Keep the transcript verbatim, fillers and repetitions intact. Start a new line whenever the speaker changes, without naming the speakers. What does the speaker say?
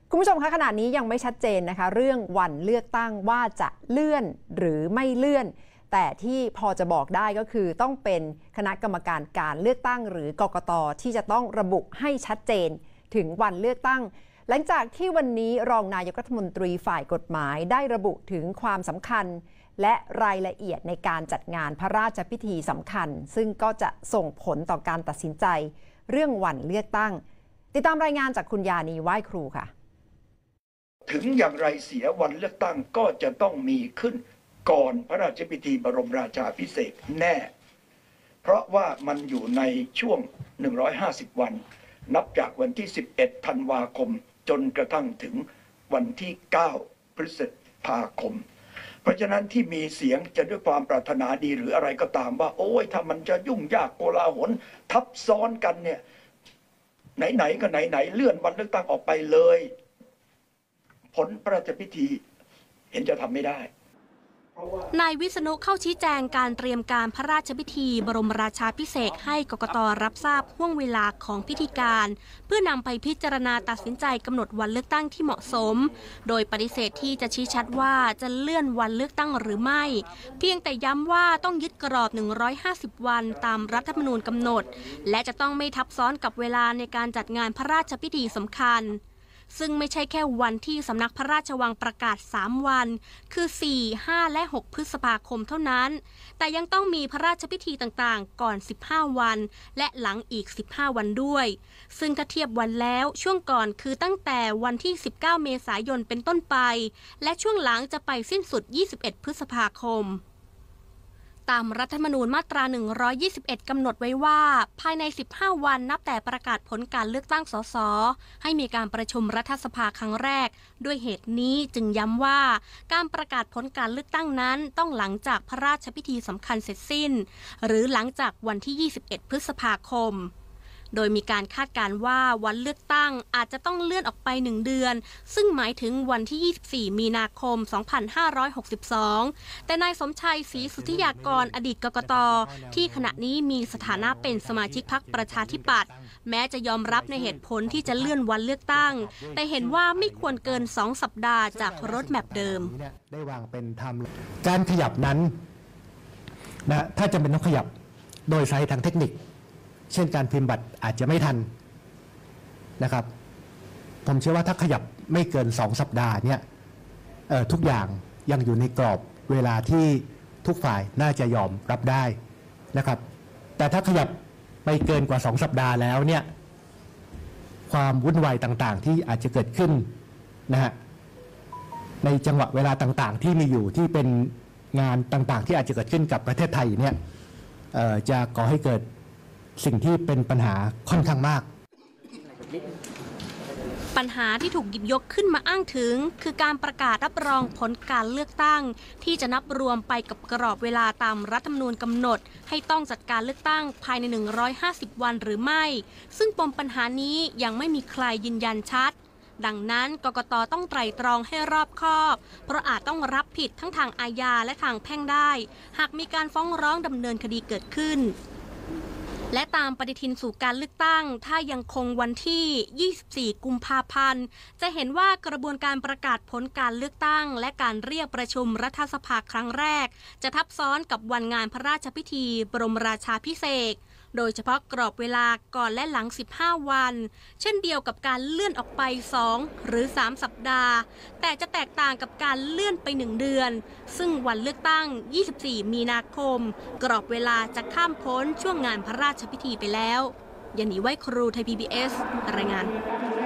คุณผู้ชมคะขณะนี้ยังไม่ชัดเจนนะคะเรื่องวันเลือกตั้งว่าจะเลื่อนหรือไม่เลื่อนแต่ที่พอจะบอกได้ก็คือต้องเป็นคณะกรรมการการเลือกตั้งหรือกกต.ที่จะต้องระบุให้ชัดเจนถึงวันเลือกตั้งหลังจากที่วันนี้รองนายกรัฐมนตรีฝ่ายกฎหมายได้ระบุถึงความสำคัญและรายละเอียดในการจัดงานพระราชพิธีสำคัญซึ่งก็จะส่งผลต่อการตัดสินใจเรื่องวันเลือกตั้งติดตามรายงานจากคุณยานีไหว้ครูค่ะ
ถึงอย่างไรเสียวันเลือกตั้งก็จะต้องมีขึ้นก่อนพระราชพิธีบรมราชาภิเษกแน่เพราะว่ามันอยู่ในช่วงหนึ่งร้อยห้าสิบวันนับจากวันที่สิบเอ็ดธันวาคมจนกระทั่งถึงวันที่เก้าพฤษภาคมเพราะฉะนั้นที่มีเสียงจะด้วยความปรารถนาดีหรืออะไรก็ตามว่าโอ้ยถ้ามันจะยุ่งยากโกลาหลทับซ้อนกันเนี่ยไหนๆก็ไหนๆเลื่อนวันเลือกตั้งออกไปเลยผลพระราชพิธีเห็นจะทำไม่ได้
นายวิษณุเข้าชี้แจงการเตรียมการพระราชพิธีบรมราชาภิเษกให้กกต.รับทราบห่วงเวลาของพิธีการเพื่อนำไปพิจารณาตัดสินใจกำหนดวันเลือกตั้งที่เหมาะสมโดยปฏิเสธที่จะชี้ชัดว่าจะเลื่อนวันเลือกตั้งหรือไม่เพียงแต่ย้ำว่าต้องยึดกรอบหนึ่งร้อยห้าสิบวันตามรัฐธรรมนูญกำหนดและจะต้องไม่ทับซ้อนกับเวลาในการจัดงานพระราชพิธีสำคัญซึ่งไม่ใช่แค่วันที่สำนักพระราชวังประกาศสามวันคือสี่ ห้าและหกพฤษภาคมเท่านั้นแต่ยังต้องมีพระราชพิธีต่างๆก่อนสิบห้าวันและหลังอีกสิบห้าวันด้วยซึ่งถ้าเทียบวันแล้วช่วงก่อนคือตั้งแต่วันที่สิบเก้าเมษายนเป็นต้นไปและช่วงหลังจะไปสิ้นสุดยี่สิบเอ็ดพฤษภาคมตามรัฐธรรมนูญมาตราหนึ่งร้อยยี่สิบเอ็ดกำหนดไว้ว่าภายในสิบห้าวันนับแต่ประกาศผลการเลือกตั้งสสให้มีการประชุมรัฐสภาครั้งแรกด้วยเหตุนี้จึงย้ำว่าการประกาศผลการเลือกตั้งนั้นต้องหลังจากพระราชพิธีสำคัญเสร็จสิ้นหรือหลังจากวันที่ยี่สิบเอ็ดพฤษภาคมโดยมีการคาดการณ์ว่าวันเลือกตั้งอาจจะต้องเลื่อนออกไปหนึ่งเดือนซึ่งหมายถึงวันที่ยี่สิบสี่มีนาคมสองพันห้าร้อยหกสิบสองแต่นายสมชัยศรีสุทธิยากรอดีตกกต.ที่ขณะนี้มีสถานะเป็นสมาชิกพรรคประชาธิปัตย์แม้จะยอมรับในเหตุผลที่จะเลื่อนวันเลือกตั้งแต่เห็นว่าไม่ควรเกินสองสัปดาห์จากรถแมพเดิม
ได้วางเป็นไทม์การขยับนั้นนะถ้าจำเป็นต้องขยับโดยสาเหตุทางเทคนิคเช่นการพิมพ์บัตรอาจจะไม่ทันนะครับผมเชื่อว่าถ้าขยับไม่เกินสองสัปดาห์เนี่ยทุกอย่างยังอยู่ในกรอบเวลาที่ทุกฝ่ายน่าจะยอมรับได้นะครับแต่ถ้าขยับไปเกินกว่าสองสัปดาห์แล้วเนี่ยความวุ่นวายต่างๆที่อาจจะเกิดขึ้นนะฮะในจังหวะเวลาต่างๆที่มีอยู่ที่เป็นงานต่างๆที่อาจจะเกิดขึ้นกับประเทศไทยเนี่ยจะก่อให้เกิดสิ่งที่เป็นปัญหาค่อนข้างมาก
ปัญหาที่ถูกหยิบยกขึ้นมาอ้างถึงคือการประกาศรับรองผลการเลือกตั้งที่จะนับรวมไปกับกรอบเวลาตามรัฐธรรมนูญกำหนดให้ต้องจัดการเลือกตั้งภายในหนึ่งร้อยห้าสิบวันหรือไม่ซึ่งปมปัญหานี้ยังไม่มีใครยืนยันชัดดังนั้นกกต.ต้องไตร่ตรองให้รอบคอบเพราะอาจต้องรับผิดทั้งทางอาญาและทางแพ่งได้หากมีการฟ้องร้องดำเนินคดีเกิดขึ้นและตามปฏิทินสู่การเลือกตั้งถ้ายังคงวันที่ยี่สิบสี่กุมภาพันธ์จะเห็นว่ากระบวนการประกาศผลการเลือกตั้งและการเรียกประชุมรัฐสภาครั้งแรกจะทับซ้อนกับวันงานพระราชพิธีบรมราชาภิเษกโดยเฉพาะกรอบเวลาก่อนและหลังสิบห้าวันเช่นเดียวกับการเลื่อนออกไปสองหรือสามสัปดาห์แต่จะแตกต่างกับการเลื่อนไปหนึ่งเดือนซึ่งวันเลือกตั้งยี่สิบสี่มีนาคมกรอบเวลาจะข้ามพ้นช่วงงานพระราชพิธีไปแล้วยานีไหว้ครูไทย พี บี เอส รายงาน